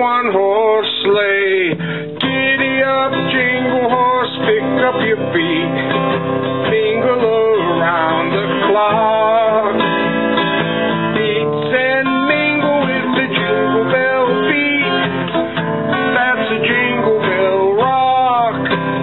one-horse sleigh. Giddy up, jingle horse, pick up your feet, mingle around the clock. Beats and mingle with the jingle bell beat. That's a jingle bell rock.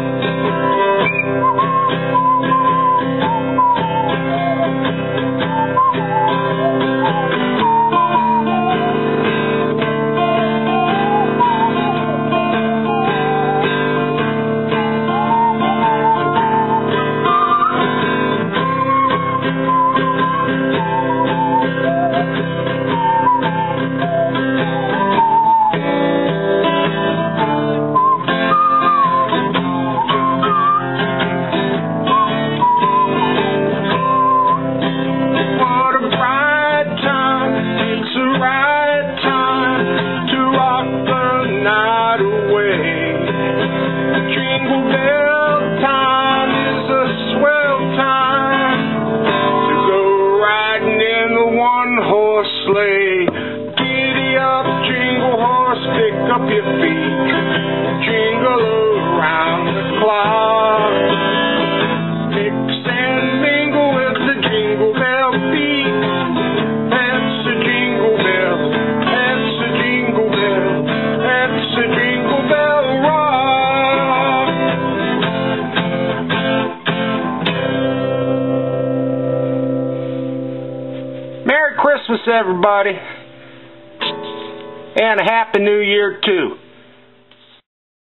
Sleigh. Giddy up, jingle horse, pick up your feet, jingle around the clock. Mix and mingle with the jingle bell beat. That's a jingle bell, that's a jingle bell, that's a jingle bell rock. Merry Christmas, everybody, and a Happy New Year, too.